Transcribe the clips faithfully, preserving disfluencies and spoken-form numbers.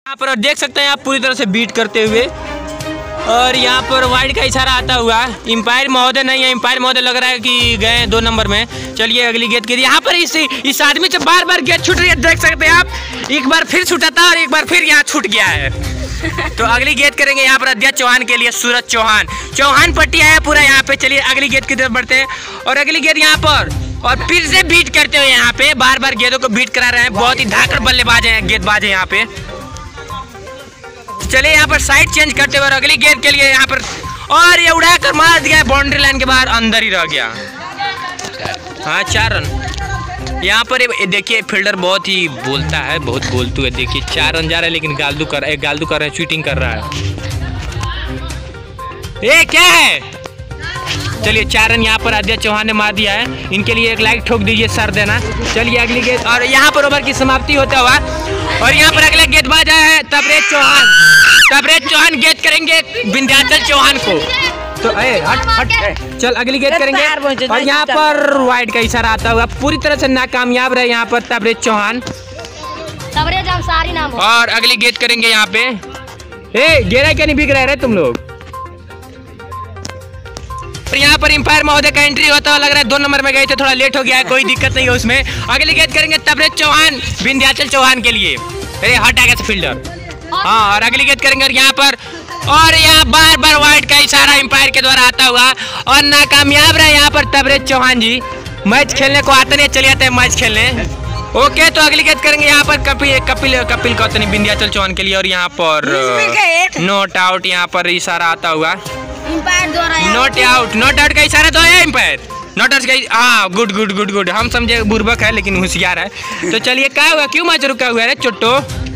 यहाँ पर देख सकते हैं आप पूरी तरह से बीट करते हुए, और यहाँ पर वाइड का इशारा आता हुआ। एम्पायर महोदय नहीं है, एम्पायर महोदय लग रहा है कि गए दो नंबर में। चलिए अगली गेंद की, यहाँ पर इस इस आदमी से बार बार गेंद छूट रही है, देख सकते हैं आप। एक बार फिर छूटा था और एक बार फिर यहाँ छूट गया है। तो अगली गेंद करेंगे यहाँ पर अध्यक्ष चौहान के लिए, सूरज चौहान। चौहान पट्टी है पूरा यहाँ पे। चलिए अगली गेंद की तरफ बढ़ते हैं, और अगली गेंद यहाँ पर, और फिर से बीट करते हुए यहाँ पे बार बार गेंदों को बीट करा रहे हैं। बहुत ही धाकड़ बल्लेबाज है, गेंदबाज है यहाँ पे। चलिए यहाँ पर साइड चेंज करते हुए अगली गेंद के लिए यहाँ पर, और ये उड़ा कर मार दिया बाउंड्री लाइन के बाहर, अंदर ही रह गया। हाँ, चार रन। यहाँ पर देखिए फील्डर बहुत ही बोलता है, बहुत बोलतू है। देखिए चार रन जा रहा है, लेकिन गालदू कर एक गालदू कर रहे हैं, चीटिंग कर रहा है। ये क्या है? चलिए चार रन यहाँ पर अध्यक्ष चौहान ने मार दिया है। इनके लिए एक लाइक ठोक दीजिए सर देना। चलिए अगली गेंद, और यहाँ पर ओवर की समाप्ति होता हुआ, और यहाँ पर अगला गेंदबाज है तबरेज चौहान। तबरेज चौहान गेंद करेंगे विंध्याचल चौहान को। तो ए, हट हट चल अगली गेंद करेंगे, और यहाँ पर वाइड का इशारा आता हुआ। पूरी तरह से नाकामयाब रहे यहाँ पर तबरेज चौहान। तबरेज अंसारी नाम हो। और अगली गेंद करेंगे यहाँ पे। ए गेरा क्या नहीं बिक रहे तुम लोग? यहाँ पर एम्पायर महोदय का एंट्री होता हुआ लग रहा है। दो नंबर में गए थे, थोड़ा लेट हो गया है, कोई दिक्कत नहीं है उसमें। अगली गेंद करेंगे तबरेज चौहान विंध्याचल चौहान के लिए। अरे हट आगे से फील्डर। हाँ, और अगली गेंद करेंगे, और यहाँ पर, और यहाँ बार बार वाइड का इशारा एम्पायर के द्वारा आता हुआ, और नाकामयाब रहे यहाँ पर तबरेज चौहान जी। मैच खेलने को आते नहीं, चले आते हैं मैच खेलने। ओके, तो अगली गेंद करेंगे यहाँ पर कपिल कपिल कपिल गौतम विंध्याचल चौहान के लिए, और यहाँ पर नोट आउट यहाँ पर इशारा आता हुआ। नोट आउट, नोट आउट का इशारा तो है एम्पायर। नोट आउट का, हाँ गुड गुड गुड गुड। हम समझे बुर्बक है लेकिन होशियार है। तो चलिए क्या हुआ, क्यों मैच रुका हुआ है चोटो?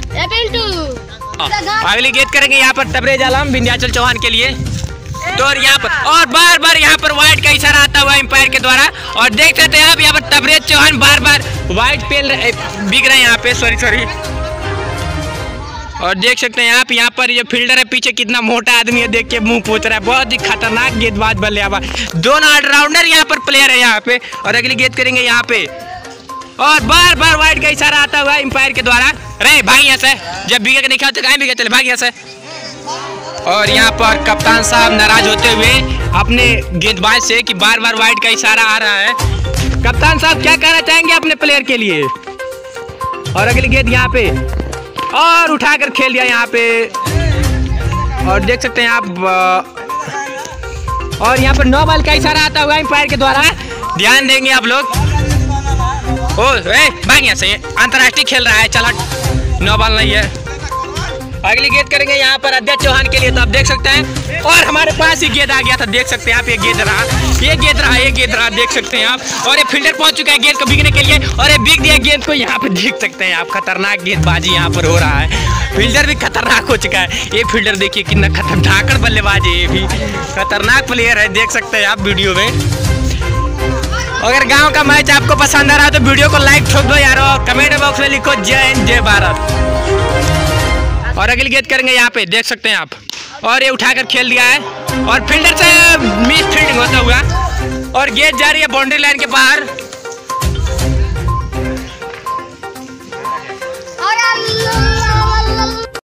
अगली गेंद करेंगे यहाँ पर तबरेज आलम विंध्याचल चौहान के लिए। तो और यहाँ पर, और बार बार यहाँ पर वाइड का इशारा आता हुआ एम्पायर के द्वारा, और देख सकते हैं आप यहाँ पर तबरेज चौहान बार बार वाइड पेल बिक रहे हैं यहाँ पे। सॉरी सॉरी और देख सकते हैं आप यहाँ पर ये फील्डर है पीछे, कितना मोटा आदमी है, देख के मुंह पोछ रहा है। बहुत ही खतरनाक गेंदबाज बल्लेबाज, दोनों ऑलराउंडर यहाँ पर प्लेयर है यहाँ पे। और अगली गेंद करेंगे यहाँ पे, और बार बार वाइड का इशारा आता हुआ एम्पायर के द्वारा। अरे भाग यहाँ से, जब बिगे नहीं खाते कहीं बिगे, चले भाग यहाँ से। और यहाँ पर कप्तान साहब नाराज होते हुए अपने गेंदबाज से कि बार बार वाइड का इशारा आ रहा है। कप्तान साहब क्या कहना चाहेंगे अपने प्लेयर के लिए? और अगली गेंद यहाँ पे, और उठाकर खेल दिया यहाँ पे, और देख सकते हैं आप। और यहाँ पर नो बॉल का इशारा आता हुआ एम्पायर के द्वारा, ध्यान देंगे आप लोग। ओ ए भाग यहाँ से, अंतर्राष्ट्रीय खेल रहा है, चल हट, नो बॉल नहीं है। अगली गेंद करेंगे यहाँ पर अध्यक्ष चौहान के लिए। तो आप देख सकते हैं, और हमारे पास ही गेंद आ गया था, देख सकते हैं आप। ये गेंद रहा, ये गेंद रहा, ये गेंद रहा, देख सकते हैं आप। और ये फील्डर पहुंच चुका है गेंद को बिकने के लिए, और ये बिक दिया गेंद को यहाँ पे, देख सकते हैं आप। खतरनाक गेंदबाजी यहाँ पर हो रहा है, फील्डर भी खतरनाक हो चुका है। ये फील्डर देखिए कितना खतरनाक बल्लेबाज है, ये भी खतरनाक प्लेयर है, देख सकते हैं आप वीडियो में। अगर गाँव का मैच आपको पसंद आ रहा है तो वीडियो को लाइक ठोक दो यार, और कमेंट बॉक्स में लिखो जय हिंद जय भारत। और अगली गेंद करेंगे यहाँ पे, देख सकते हैं आप। और ये उठाकर खेल दिया है, और फील्डर से मिस फील्डिंग होता हुआ, और गेंद जा रही है बाउंड्री लाइन के बाहर। और